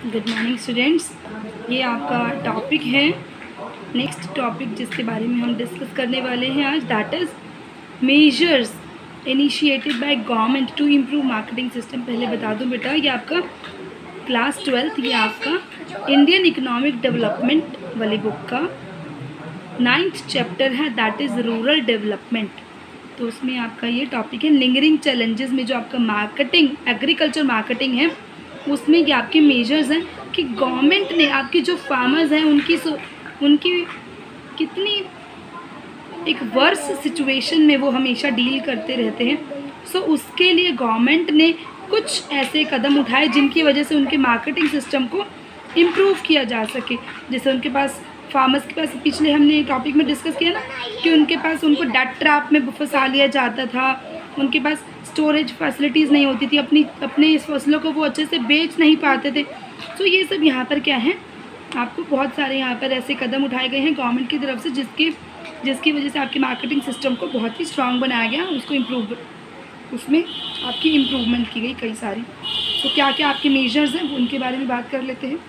Good morning students. ये आपका topic है, नेक्स्ट टॉपिक जिसके बारे में हम डिस्कस करने वाले हैं आज, that is measures initiated by government to improve marketing system. पहले बता दूं बेटा, ये आपका क्लास 12th, ये आपका इंडियन इकोनॉमिक डेवलपमेंट वाली बुक का 9th चैप्टर है, दैट इज़ रूरल डेवलपमेंट। तो उसमें आपका ये टॉपिक है लिंगरिंग चैलेंजेस में जो आपका मार्केटिंग, एग्रीकल्चर मार्केटिंग है, उसमें ये आपके मेजर्स हैं कि गवर्नमेंट ने आपके जो फार्मर्स हैं उनकी कितनी एक वर्स सिचुएशन में वो हमेशा डील करते रहते हैं। सो उसके लिए गवर्नमेंट ने कुछ ऐसे कदम उठाए जिनकी वजह से उनके मार्केटिंग सिस्टम को इम्प्रूव किया जा सके। जैसे उनके पास फार्मर्स के पास, पिछले हमने टॉपिक में डिस्कस किया ना कि उनके पास उनको डेट ट्रैप में फंसा लिया जाता था, उनके पास स्टोरेज फैसिलिटीज़ नहीं होती थी, अपने इस फसलों को वो अच्छे से बेच नहीं पाते थे। तो ये सब यहाँ पर क्या है, आपको बहुत सारे यहाँ पर ऐसे कदम उठाए गए हैं गवर्नमेंट की तरफ से जिसकी वजह से आपके मार्केटिंग सिस्टम को बहुत ही स्ट्रांग बनाया गया, उसमें आपकी इम्प्रूवमेंट की गई कई सारी। तो क्या क्या आपके मेजर्स हैं उनके बारे में बात कर लेते हैं।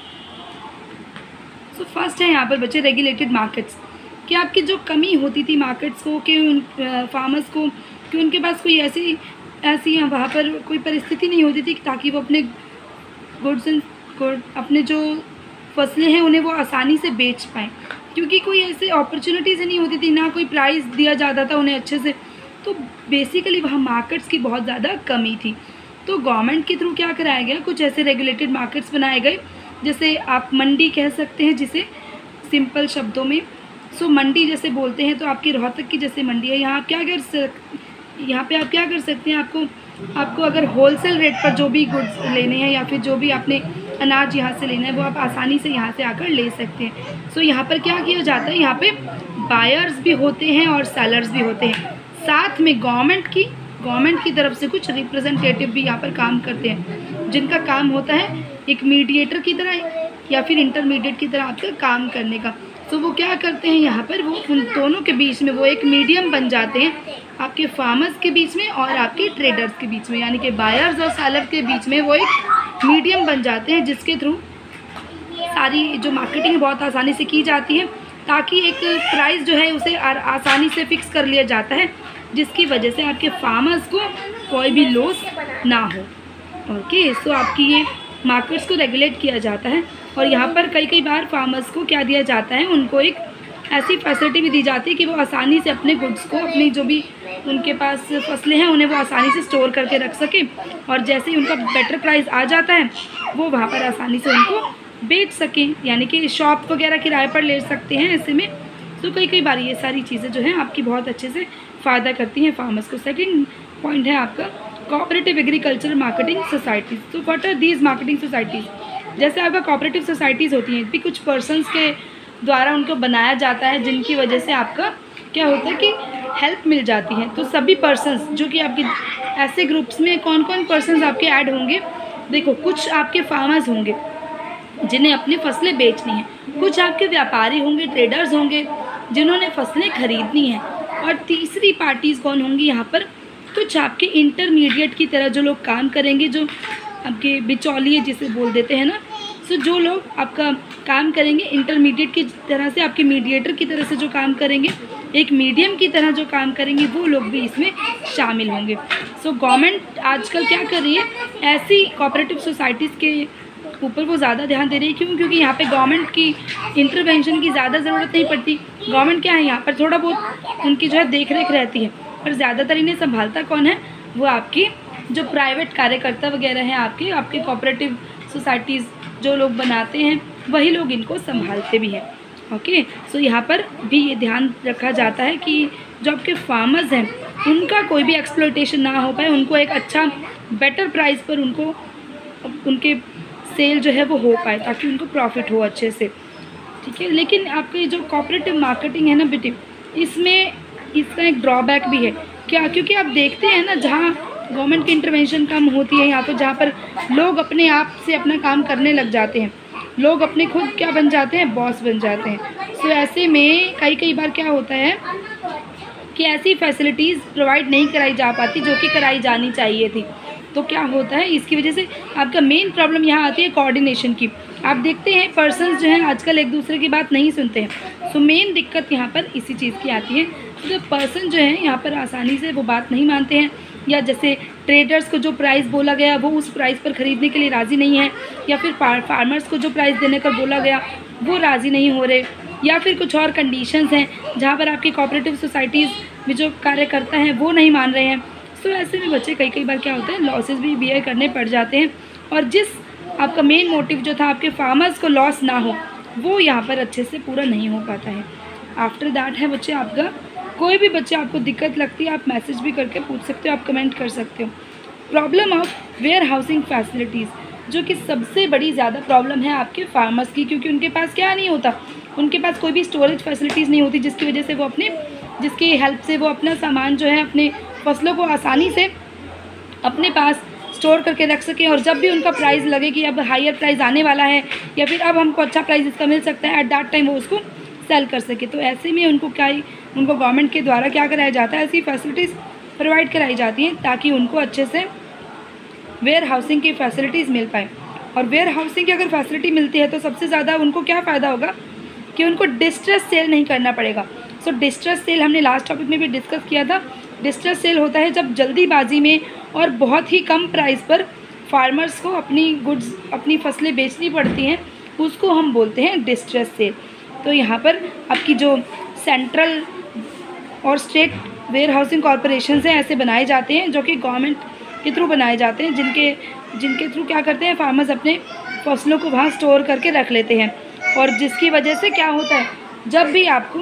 सो फर्स्ट है यहाँ पर बच्चे रेगुलेटेड मार्केट्स, कि आपकी जो कमी होती थी मार्केट्स को, कि उन फार्मर्स को, कि उनके पास कोई ऐसी वहाँ पर कोई परिस्थिति नहीं होती थी ताकि वो अपने अपने जो फसलें हैं उन्हें वो आसानी से बेच पाएँ, क्योंकि कोई ऐसे अपॉर्चुनिटीज़ नहीं होती थी, ना कोई प्राइस दिया जाता था उन्हें अच्छे से। तो बेसिकली वहाँ मार्केट्स की बहुत ज़्यादा कमी थी। तो गवर्नमेंट के थ्रू क्या कराया गया, कुछ ऐसे रेगुलेटेड मार्केट्स बनाए गए, जैसे आप मंडी कह सकते हैं जिसे सिंपल शब्दों में। सो मंडी जैसे बोलते हैं, तो आपकी रोहतक की जैसे मंडी है, यहाँ पे आप क्या कर सकते हैं, आपको अगर होलसेल रेट पर जो भी गुड्स लेने हैं या फिर जो भी आपने अनाज यहाँ से लेना है वो आप आसानी से यहाँ से आकर ले सकते हैं। सो यहाँ पर क्या किया जाता है, यहाँ पे बायर्स भी होते हैं और सेलर्स भी होते हैं, साथ में गवर्नमेंट की तरफ से कुछ रिप्रेजेंटेटिव भी यहाँ पर काम करते हैं, जिनका काम होता है एक मीडिएटर की तरह या फिर इंटरमीडिएट की तरह आपका काम करने का। तो वो क्या करते हैं, यहाँ पर वो उन दोनों के बीच में वो एक मीडियम बन जाते हैं, आपके फार्मर्स के बीच में और आपके ट्रेडर्स के बीच में, यानी कि बायर्स और सेलर के बीच में वो एक मीडियम बन जाते हैं, जिसके थ्रू सारी जो मार्केटिंग बहुत आसानी से की जाती है, ताकि एक प्राइस जो है उसे आसानी से फिक्स कर लिया जाता है, जिसकी वजह से आपके फार्मर्स को कोई भी लॉस ना हो। ओके, सो आपकी ये मार्केट्स को रेगुलेट किया जाता है। और यहाँ पर कई बार फार्मर्स को क्या दिया जाता है, उनको एक ऐसी फैसिलिटी भी दी जाती है कि वो आसानी से अपने गुड्स को, अपनी जो भी उनके पास फसलें हैं उन्हें वो आसानी से स्टोर करके रख सके, और जैसे ही उनका बेटर प्राइस आ जाता है वो वहाँ पर आसानी से उनको बेच सकें, यानी कि शॉप वगैरह किराए पर ले सकते हैं ऐसे में। तो कई बार ये सारी चीज़ें जो हैं आपकी बहुत अच्छे से फ़ायदा करती हैं फार्मर्स को। सेकेंड पॉइंट है आपका कोऑपरेटिव एग्रीकल्चर मार्केटिंग सोसाइटीज़। तो what are these marketing societies, जैसे आपका कोऑपरेटिव सोसाइटीज़ होती हैं, भी कुछ पर्सन्स के द्वारा उनको बनाया जाता है, जिनकी वजह से आपका क्या होता है कि हेल्प मिल जाती है। तो सभी पर्सन्स जो कि आपके ऐसे ग्रुप्स में कौन कौन पर्सन्स आपके ऐड होंगे, देखो कुछ आपके फार्मर्स होंगे जिन्हें अपनी फसलें बेचनी हैं, कुछ आपके व्यापारी होंगे, ट्रेडर्स होंगे जिन्होंने फसलें खरीदनी हैं, और तीसरी पार्टीज़ कौन होंगी यहाँ पर, कुछ आपके इंटरमीडिएट की तरह जो लोग काम करेंगे, जो आपके बिचौलिए जिसे बोल देते हैं ना। सो जो लोग आपका काम करेंगे इंटरमीडिएट की तरह से, आपके मीडिएटर की तरह से जो काम करेंगे, एक मीडियम की तरह जो काम करेंगे, वो लोग भी इसमें शामिल होंगे। सो गवर्नमेंट आजकल क्या कर रही है, ऐसी कोऑपरेटिव सोसाइटीज़ के ऊपर वो ज़्यादा ध्यान दे रही है। क्यों? क्योंकि यहाँ पे गवर्नमेंट की इंटरवेंशन की ज़्यादा ज़रूरत नहीं पड़ती। गवर्नमेंट क्या है, यहाँ पर थोड़ा बहुत उनकी जो है देख रेख रहती है, पर ज़्यादातर इन्हें संभालता कौन है, वो आपकी जो प्राइवेट कार्यकर्ता वगैरह हैं, आपके कोऑपरेटिव सोसाइटीज़ जो लोग बनाते हैं, वही लोग इनको संभालते भी हैं। ओके, सो यहाँ पर भी ये ध्यान रखा जाता है कि जो आपके फार्मर्स हैं उनका कोई भी एक्सप्लॉयटेशन ना हो पाए, उनको एक अच्छा बेटर प्राइस पर उनको उनके सेल जो है वो हो पाए, ताकि उनको प्रॉफिट हो अच्छे से। ठीक है, लेकिन आपकी जो कोऑपरेटिव मार्केटिंग है ना बेटे, इसमें इसका एक ड्रॉबैक भी है। क्या? क्योंकि आप देखते हैं ना, जहाँ गवर्नमेंट की इंटरवेंशन कम होती है, यहाँ पर जहाँ पर लोग अपने आप से अपना काम करने लग जाते हैं, लोग अपने खुद क्या बन जाते हैं, बॉस बन जाते हैं। सो ऐसे में कई बार क्या होता है कि ऐसी फैसिलिटीज़ प्रोवाइड नहीं कराई जा पाती जो कि कराई जानी चाहिए थी। तो क्या होता है, इसकी वजह से आपका मेन प्रॉब्लम यहाँ आती है कोऑर्डिनेशन की। आप देखते हैं पर्सन्स जो हैं आजकल एक दूसरे की बात नहीं सुनते हैं। सो मेन दिक्कत यहाँ पर इसी चीज़ की आती है। तो पर्सन जो है यहाँ पर आसानी से वो बात नहीं मानते हैं, या जैसे ट्रेडर्स को जो प्राइस बोला गया वो उस प्राइस पर ख़रीदने के लिए राज़ी नहीं है, या फिर फार्मर्स को जो प्राइस देने का बोला गया वो राज़ी नहीं हो रहे, या फिर कुछ और कंडीशंस हैं जहाँ पर आपकी कोऑपरेटिव सोसाइटीज़ में जो कार्यकर्ता हैं वो नहीं मान रहे हैं। तो ऐसे में बच्चे कई बार क्या होता है, लॉसेस भी बियर करने पड़ जाते हैं, और जिस आपका मेन मोटिव जो था आपके फार्मर्स को लॉस ना हो वो यहाँ पर अच्छे से पूरा नहीं हो पाता है। आफ्टर दैट है बच्चे आपका, कोई भी बच्चे आपको दिक्कत लगती है आप मैसेज भी करके पूछ सकते हो, आप कमेंट कर सकते हो। Problem of warehousing facilities, जो कि सबसे बड़ी ज़्यादा प्रॉब्लम है आपके फार्मर्स की, क्योंकि उनके पास क्या नहीं होता, उनके पास कोई भी स्टोरेज फैसिलिटीज़ नहीं होती, जिसकी वजह से वो जिसकी हेल्प से वो अपना सामान जो है अपने फसलों को आसानी से अपने पास स्टोर करके रख सकें, और जब भी उनका प्राइस लगे कि अब हायर प्राइस आने वाला है या फिर अब हमको अच्छा प्राइस इसका मिल सकता है, एट दैट टाइम वो उसको सेल कर सके। तो ऐसे में उनको गवर्नमेंट के द्वारा क्या कराया जाता है, ऐसी फैसिलिटीज़ प्रोवाइड कराई जाती हैं ताकि उनको अच्छे से वेयर हाउसिंग की फ़ैसिलिटीज़ मिल पाए। और वेयर हाउसिंग की अगर फैसिलिटी मिलती है तो सबसे ज़्यादा उनको क्या फ़ायदा होगा कि उनको डिस्ट्रेस सेल नहीं करना पड़ेगा। सो डिस्ट्रेस सेल हमने लास्ट टॉपिक में भी डिस्कस किया था। डिस्ट्रेस सेल होता है जब जल्दीबाजी में और बहुत ही कम प्राइस पर फार्मर्स को अपनी गुड्स, अपनी फसलें बेचनी पड़ती हैं, उसको हम बोलते हैं डिस्ट्रेस सेल। तो यहाँ पर आपकी जो सेंट्रल और स्टेट वेयर हाउसिंग कॉरपोरेशन हैं ऐसे बनाए जाते हैं, जो कि गवर्नमेंट के थ्रू बनाए जाते हैं, जिनके थ्रू क्या करते हैं, फार्मर्स अपने फसलों को वहाँ स्टोर करके रख लेते हैं। और जिसकी वजह से क्या होता है, जब भी आपको,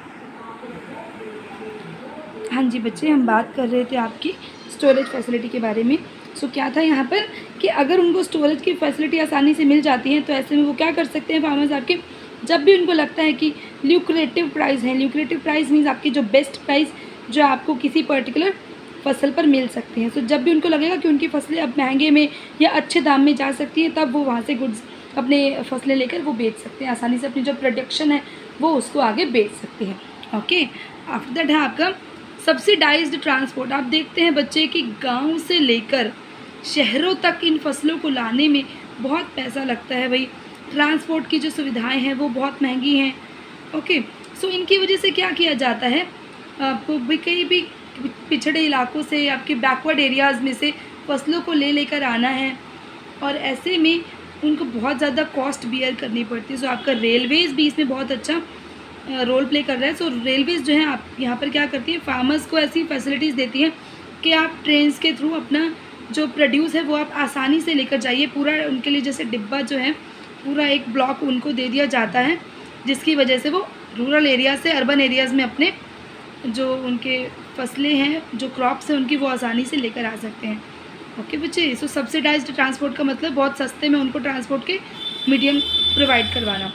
हाँ जी बच्चे, हम बात कर रहे थे आपकी स्टोरेज फैसिलिटी के बारे में। सो क्या था यहाँ पर कि अगर उनको स्टोरेज की फैसिलिटी आसानी से मिल जाती है तो ऐसे में वो क्या कर सकते हैं फार्मर्स आपके, जब भी उनको लगता है कि ल्यूक्रेटिव प्राइस है, ल्यूक्रेटिव प्राइस मीन्स आपकी जो बेस्ट प्राइस जो आपको किसी पर्टिकुलर फसल पर मिल सकते हैं। सो जब भी उनको लगेगा कि उनकी फसलें अब महंगे में या अच्छे दाम में जा सकती हैं, तब वो वहाँ से गुड्स अपने फसलें लेकर वो बेच सकते हैं, आसानी से अपनी जो प्रोडक्शन है वो उसको आगे बेच सकते हैं। ओके, आफ्टर दैट है आपका सब्सिडाइज्ड ट्रांसपोर्ट। आप देखते हैं बच्चे कि गांव से लेकर शहरों तक इन फसलों को लाने में बहुत पैसा लगता है भाई। ट्रांसपोर्ट की जो सुविधाएं हैं वो बहुत महंगी हैं। ओके, सो इनकी वजह से क्या किया जाता है, आपको भी कहीं भी पिछड़े इलाकों से, आपके बैकवर्ड एरियाज़ में से फसलों को लेकर आना है, और ऐसे में उनको बहुत ज़्यादा कॉस्ट बियर करनी पड़ती है। सो आपका रेलवेज़ भी इसमें बहुत अच्छा रोल प्ले कर रहा है। सो रेलवेज़ जो है आप यहाँ पर क्या करती है, फार्मर्स को ऐसी फैसिलिटीज़ देती है कि आप ट्रेन्स के थ्रू अपना जो प्रोड्यूस है वो आप आसानी से लेकर जाइए। पूरा उनके लिए जैसे डिब्बा जो है पूरा एक ब्लॉक उनको दे दिया जाता है, जिसकी वजह से वो रूरल एरिया से अर्बन एरियाज़ में अपने जो उनके फसलें हैं, जो क्रॉप्स हैं उनकी, वो आसानी से लेकर आ सकते हैं। ओके बच्चे, सो सब्सिडाइज्ड ट्रांसपोर्ट का मतलब बहुत सस्ते में उनको ट्रांसपोर्ट के मीडियम प्रोवाइड करवाना।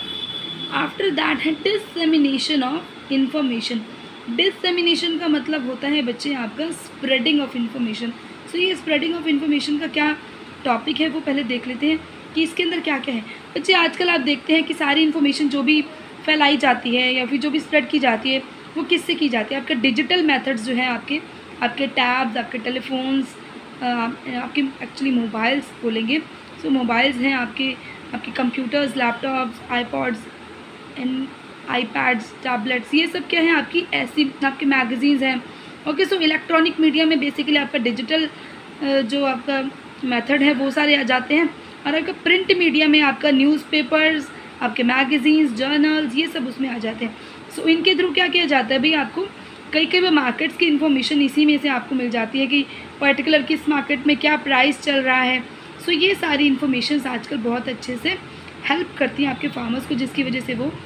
आफ्टर दैट है डिससेमिनेशन ऑफ इंफॉर्मेशन। डिससेमिनेशन का मतलब होता है बच्चे आपका स्प्रेडिंग ऑफ इंफॉर्मेशन। सो ये स्प्रेडिंग ऑफ इंफॉर्मेशन का क्या टॉपिक है वो पहले देख लेते हैं कि इसके अंदर क्या क्या है। बच्चे आजकल आप देखते हैं कि सारी इन्फॉर्मेशन जो भी फैलाई जाती है या फिर जो भी स्प्रेड की जाती है वो किससे की जाती है, आपके डिजिटल मेथड्स जो हैं, आपके टैब्स, आपके टेलीफोन्स, आपके एक्चुअली मोबाइल्स बोलेंगे। सो मोबाइल्स हैं आपके computers, laptops, iPods and iPads, tablets, ये सब क्या है आपके मैगज़ीन्स हैं। ओके, सो इलेक्ट्रॉनिक मीडिया में बेसिकली आपका डिजिटल जो आपका मेथड है वो सारे आ जाते हैं, और आपका प्रिंट मीडिया में आपका न्यूज़पेपर्स, आपके मैगज़ीन्स, जर्नल्स, ये सब उसमें आ जाते हैं। सो इनके थ्रू क्या किया जाता है भाई, आपको कई बार मार्केट्स की इन्फॉर्मेशन इसी में से आपको मिल जाती है कि पर्टिकुलर किस मार्केट में क्या प्राइस चल रहा है। सो ये सारी इन्फॉर्मेशन आजकल बहुत अच्छे से हेल्प करती हैं आपके फार्मर्स को, जिसकी वजह से वो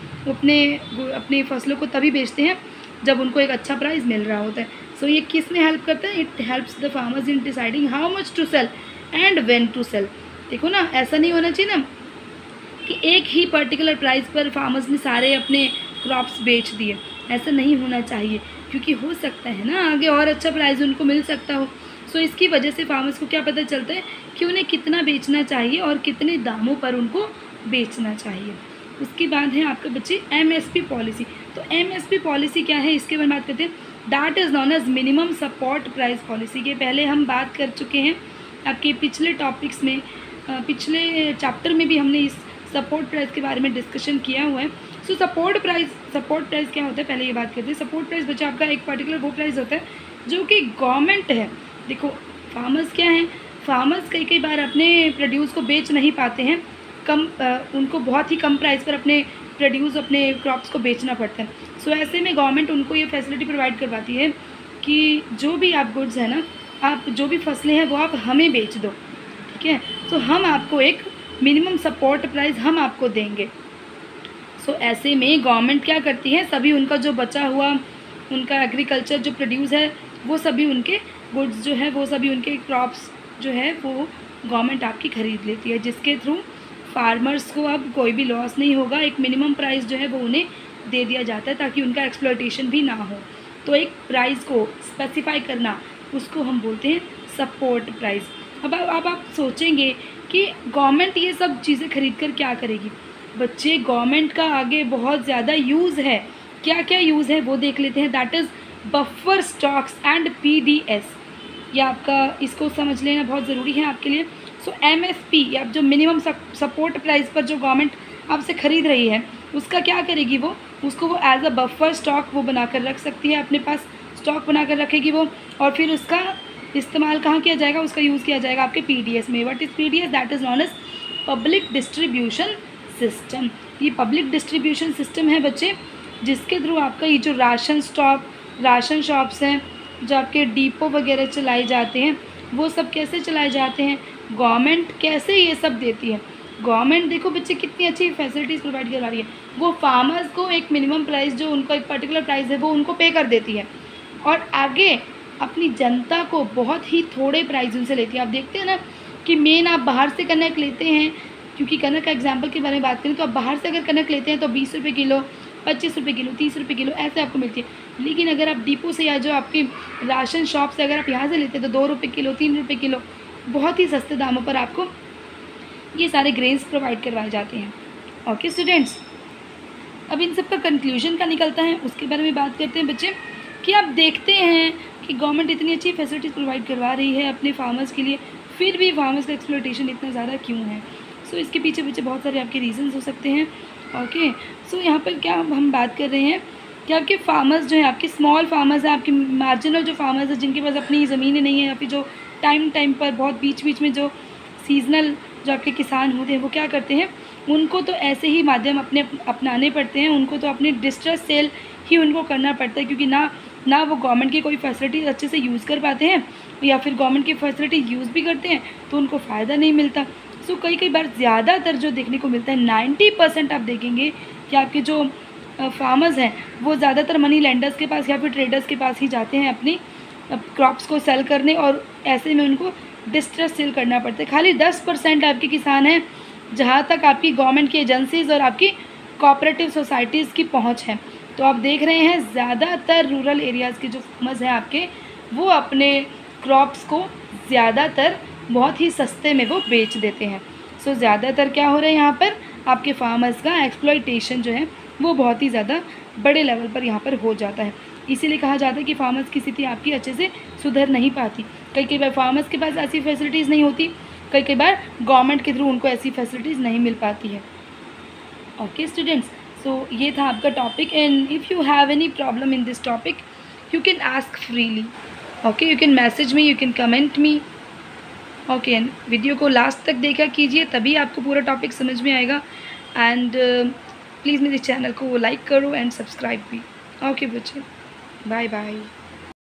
अपने फसलों को तभी बेचते हैं जब उनको एक अच्छा प्राइस मिल रहा होता है। सो ये किस में हेल्प करता है, it helps the farmers in deciding how much to sell and when to sell. देखो ना, ऐसा नहीं होना चाहिए ना कि एक ही पर्टिकुलर प्राइस पर फार्मर्स ने सारे अपने क्रॉप्स बेच दिए, ऐसा नहीं होना चाहिए, क्योंकि हो सकता है ना आगे और अच्छा प्राइस उनको मिल सकता हो। सो इसकी वजह से फार्मर्स को क्या पता चलता है कि उन्हें कितना बेचना चाहिए और कितने दामों पर उनको बेचना चाहिए। उसके बाद है आपके बच्चे MSP पॉलिसी। तो MSP पॉलिसी क्या है, इसके बारे में बात करते हैं। That is known as minimum support price policy. के पहले हम बात कर चुके हैं आपके पिछले टॉपिक्स में पिछले चैप्टर में भी हमने इस सपोर्ट प्राइस के बारे में डिस्कशन किया हुआ है। सो सपोर्ट प्राइस क्या होता है, पहले ये बात करते हैं। सपोर्ट प्राइस बच्चा आपका एक पर्टिकुलर वो प्राइस होता है जो कि गवर्नमेंट है। देखो फार्मर्स क्या हैं, फार्मर्स कई बार अपने प्रोड्यूस को बेच नहीं पाते हैं, उनको बहुत ही कम प्राइस पर अपने प्रोड्यूस अपने क्रॉप्स को बेचना पड़ता है। सो ऐसे में गवर्नमेंट उनको ये फैसिलिटी प्रोवाइड करवाती है कि जो भी आप गुड्स हैं ना, आप जो भी फसलें हैं वो आप हमें बेच दो, ठीक है। तो हम आपको एक मिनिमम सपोर्ट प्राइस हम आपको देंगे। सो ऐसे में गवर्नमेंट क्या करती है, सभी उनका जो बचा हुआ उनका एग्रीकल्चर जो प्रोड्यूस है वो सभी उनके गुड्स जो है वो सभी उनके क्रॉप्स जो है वो गवर्नमेंट आपकी ख़रीद लेती है, जिसके थ्रू फार्मर्स को अब कोई भी लॉस नहीं होगा। एक मिनिमम प्राइस जो है वो उन्हें दे दिया जाता है ताकि उनका एक्सप्लॉयटेशन भी ना हो। तो एक प्राइस को स्पेसिफाई करना उसको हम बोलते हैं सपोर्ट प्राइस। अब आप सोचेंगे कि गवर्नमेंट ये सब चीज़ें खरीद कर क्या करेगी। बच्चे गवर्नमेंट का आगे बहुत ज़्यादा यूज़ है। क्या क्या यूज़ है वो देख लेते हैं। That is buffer stocks and PDS। ये आपका इसको समझ लेना बहुत ज़रूरी है आपके लिए। सो MSP या जो मिनिमम सपोर्ट प्राइस पर जो गवर्नमेंट आपसे ख़रीद रही है उसका क्या करेगी, वो उसको वो एज अ बफर स्टॉक वो बना कर रख सकती है, अपने पास स्टॉक बना कर रखेगी वो, और फिर उसका इस्तेमाल कहाँ किया जाएगा, उसका यूज़ किया जाएगा आपके PDS में। What is PDS? That is known as public distribution system. ये पब्लिक डिस्ट्रीब्यूशन सिस्टम है बच्चे, जिसके थ्रू आपका ये जो राशन शॉप्स हैं, जो आपके डिपो वगैरह चलाए जाते हैं, वो सब कैसे चलाए जाते हैं, गवर्नमेंट कैसे ये सब देती है। गवर्नमेंट देखो बच्चे कितनी अच्छी फैसिलिटीज़ प्रोवाइड करवा रही है। वो फार्मर्स को एक मिनिमम प्राइस जो उनका एक पर्टिकुलर प्राइस है वो उनको पे कर देती है, और आगे अपनी जनता को बहुत ही थोड़े प्राइस उनसे लेती है। आप देखते हैं ना कि मेन आप बाहर से कनक लेते हैं, क्योंकि कनक का एग्जाम्पल के बारे में बात करें तो आप बाहर से अगर कनक लेते हैं तो 20 रुपये किलो, 25 रुपये किलो, 30 रुपये किलो ऐसे आपको मिलती है। लेकिन अगर आप डिपो से या जो आपकी राशन शॉप से अगर आप यहाँ से लेते हैं तो 2 रुपये किलो, 3 रुपये किलो, बहुत ही सस्ते दामों पर आपको ये सारे ग्रेन्स प्रोवाइड करवाए जाते हैं। ओके स्टूडेंट्स, अब इन सब का कंक्लूजन क्या निकलता है उसके बारे में बात करते हैं बच्चे, कि आप देखते हैं कि गवर्नमेंट इतनी अच्छी फैसिलिटीज़ प्रोवाइड करवा रही है अपने फार्मर्स के लिए, फिर भी फार्मर्स का एक्सप्लॉयटेशन इतना ज़्यादा क्यों है। सो इसके पीछे बच्चे बहुत सारे आपके रीजंस हो सकते हैं। ओके, सो यहाँ पर क्या हम बात कर रहे हैं कि आपके फार्मर्स जो हैं, आपके स्मॉल फार्मर्स हैं, आपके मार्जिनल जो फार्मर्स हैं जिनके पास अपनी ज़मीनें नहीं है, या फिर जो टाइम पर बहुत बीच में जो सीजनल जो आपके किसान होते हैं वो क्या करते हैं, उनको तो ऐसे ही माध्यम अपनाने पड़ते हैं। उनको तो अपने डिस्ट्रेस सेल ही उनको करना पड़ता है, क्योंकि ना वो गवर्नमेंट की कोई फैसिलिटीज़ अच्छे से यूज़ कर पाते हैं, या फिर गवर्नमेंट की फैसिलिटी यूज़ भी करते हैं तो उनको फ़ायदा नहीं मिलता। सो कई बार ज़्यादातर जो देखने को मिलता है 90% आप देखेंगे कि आपके जो फार्मर्स हैं वो ज़्यादातर मनी लेंडर्स के पास या फिर ट्रेडर्स के पास ही जाते हैं अपनी क्रॉप्स को सेल करने, और ऐसे में उनको डिस्ट्रेस सेल करना पड़ता है। खाली 10% आपके किसान हैं जहाँ तक आपकी गवर्नमेंट की एजेंसीज़ और आपकी कोऑपरेटिव सोसाइटीज़ की पहुँच है। तो आप देख रहे हैं ज़्यादातर रूरल एरियाज़ के जो फार्मर्स हैं आपके, वो अपने क्रॉप्स को ज़्यादातर बहुत ही सस्ते में वो बेच देते हैं। सो ज़्यादातर क्या हो रहा है, यहाँ पर आपके फार्मर्स का एक्सप्लॉयटेशन जो है वो बहुत ही ज़्यादा बड़े लेवल पर यहाँ पर हो जाता है। इसीलिए कहा जाता है कि फार्मर्स की स्थिति आपकी अच्छे से सुधर नहीं पाती। कई बार फार्मर्स के पास ऐसी फैसिलिटीज़ नहीं होती, कई बार गवर्नमेंट के थ्रू उनको ऐसी फैसिलिटीज़ नहीं मिल पाती है। ओके स्टूडेंट्स, सो ये था आपका topic, and if you have any problem in this topic you can ask freely. Okay, you can message me, you can comment me. Okay, video को लास्ट तक देखा कीजिए, तभी आपको पूरा टॉपिक समझ में आएगा। एंड प्लीज़ मेरे चैनल को लाइक करो एंड सब्सक्राइब भी। ओके बच्चे, बाय बाय।